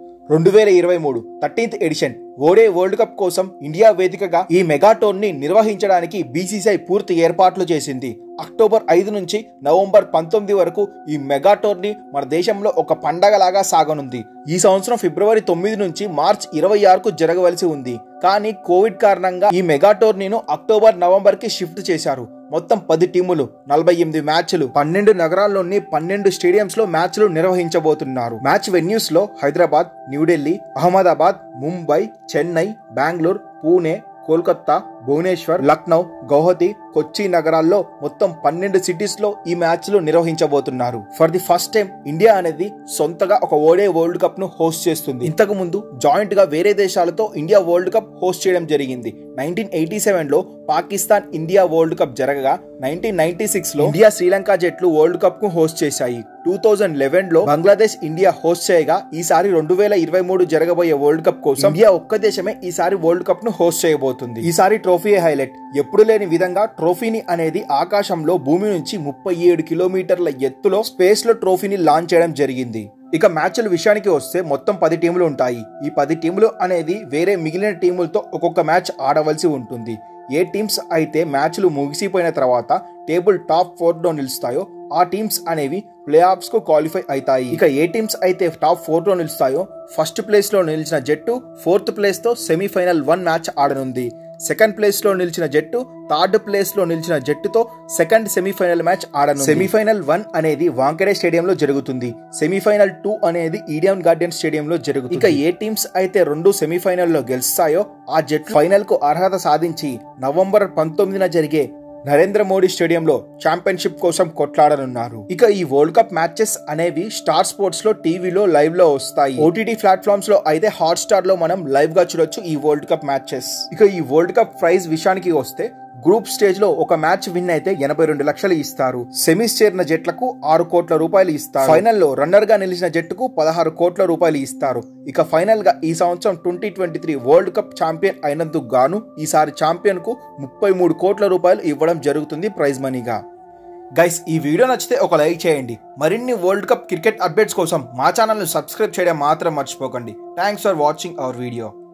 2023 13th edition ఓడే world cup కోసం India వేదికగా ఈ మెగా టోర్ ని నిర్వహించడానికి బీసీసీఐ పూర్తి ఏర్పాట్లు చేసింది. అక్టోబర్ 5 నుంచి నవంబర్ 19 వరకు ఈ మెగా టోర్ ని మన దేశంలో ఒక పండగలాగా సాగనుంది. ఈ సంవత్సరం ఫిబ్రవరి 9 నుంచి మార్చ్ 26కు జరగవలసి ఉంది. కానీ కోవిడ్ కారణంగా ఈ మెగా టోర్నీను అక్టోబర్ నవంబర్ కి షిఫ్ట్ చేశారు. మొత్తం 10 టీములు, 48 మ్యాచ్లు, 12 నగరాల్లోని 12 స్టేడియంస్ లో మ్యాచ్లు నిర్వహించబోతున్నారు. మ్యాచ్ వెన్యూస్ లో హైదరాబాద్, న్యూఢిల్లీ, అహ్మదాబాద్, ముంబై, చెన్నై, బెంగళూరు, పూణే, కోల్కతా, భువనేశ్వర్, లక్నో, గౌహతి, కొచ్చి నగరాల్లో మొత్తం 12 సిటీస్ లో ఈ మ్యాచ్లు నిర్వహించబోతున్నారు. For the first time India అనేది సొంతగా ఒక ఓడే వరల్డ్ కప్ ను హోస్ట్ చేస్తుంది. ఇంతకు ముందు జాయింట్ గా వేరే దేశాలతో ఇండియా వరల్డ్ కప్ హోస్ట్ చేయడం జరిగింది. 1987 లో పాకిస్తాన్ ఇండియా వరల్డ్ కప్ జరగగా 1996 లో ఇండియా శ్రీలంక జట్లు వరల్డ్ కప్ కు హోస్ట్ చేశాయి. 2011 లో బంగ్లాదేశ్ ఇండియా హోస్ట్ చేయగా ఈసారి 2023 జరగబోయే వరల్డ్ కప్ కోసం ఇండియా ఒక్క దేశమే ఈసారి వరల్డ్ కప్ ను హోస్ట్ చేయబోతుంది. ఈసారి ట్రోఫీ హైలైట్. ఎప్పుడు లేని విధంగా ట్రోఫీని అనేది ఆకాశంలో భూమి నుంచి 37 కిలోమీటర్ల ఎత్తులో స్పేస్ లో ట్రోఫీని లాంచ్ చేయడం జరిగింది. ఇక మ్యాచ్ల విషయానికి వస్తే మొత్తం 10 టీములు ఉంటాయి. ఈ 10 టీములు అనేది వేరే మిగిలిన టీములతో ఒక్కొక్క మ్యాచ్ ఆడవలసి ఉంటుంది. ఏ టీమ్స్ అయితే మ్యాచ్లు ముగిసిపోయిన తర్వాత టేబుల్ టాప్ 4 లో నిలుస్తాయో ఆ టీమ్స్ అనేవి ప్లే ఆఫ్స్ కు క్వాలిఫై అవుతాయి. ఇక ఏ టీమ్స్ అయితే టాప్ 4 లో నిలుస్తాయో ఫస్ట్ ప్లేస్ లో నిలిచిన జట్టు 4th ప్లేస్ తో సెమీఫైనల్ 1 మ్యాచ్ ఆడనుంది. సెకండ్ ప్లేస్ లో నిలిచిన జట్టు థర్డ్ ప్లేస్ లో నిలిచిన జట్టుతో సెకండ్ సెమీఫైనల్ మ్యాచ్ ఆడనుంది. సెమీఫైనల్ 1 అనేది వాంకడే స్టేడియం లో జరుగుతుంది. సెమీఫైనల్ 2 అనేది ఈడెన్ గార్డెన్ స్టేడియం లో జరుగుతుంది. ఇక ఏ టీమ్స్ అయితే 2 సెమీఫైనల్ లో గెలుస్తాయో ఆ జట్టు ఫైనల్ కు అర్హత సాధించి నవంబర్ 19న జరిగే నరేంద్ర మోడీ స్టేడియంలో ఛాంపియన్షిప్ కోసం కొట్లాడనున్నారు. ఇక ఈ వరల్డ్ కప్ మ్యాచెస్ అనేవి స్టార్ స్పోర్ట్స్ లో టీవీలో లైవ్ లో వస్తాయి. ఓటీటీ ప్లాట్ఫామ్స్ లో అయితే హాట్ స్టార్ లో మనం లైవ్ గా చూడొచ్చు ఈ వరల్డ్ కప్ మ్యాచెస్. ఇక ఈ వరల్డ్ కప్ ప్రైజ్ విషయానికి వస్తే గ్రూప్ స్టేజ్ లో ఒక మ్యాచ్ విన్ అయితే 82 లక్షలు ఇస్తారు. సెమీస్ చేరిన జట్లకు 6 కోట్ల రూపాయలు ఇస్తారు. ఫైనల్ లో రన్నర్ గా నిలిచిన జట్టుకు 16 కోట్ల రూపాయలు ఇస్తారు. ఇక ఫైనల్ గా ఈ సంవత్సరం 2023 వరల్డ్ కప్ ఛాంపియన్ అయినందుకు గాను ఈసారి ఛాంపియన్ కు 33 కోట్ల రూపాయలు ఇవ్వడం జరుగుతుంది ప్రైజ్ మనీగా. గైస్, ఈ వీడియో నచ్చితే ఒక లైక్ చేయండి. మరిన్ని వరల్డ్ కప్ క్రికెట్ అప్డేట్స్ కోసం మా ఛానల్ ను సబ్స్క్రైబ్ చేయడం మాత్రం మర్చిపోకండి. Thanks for watching our video.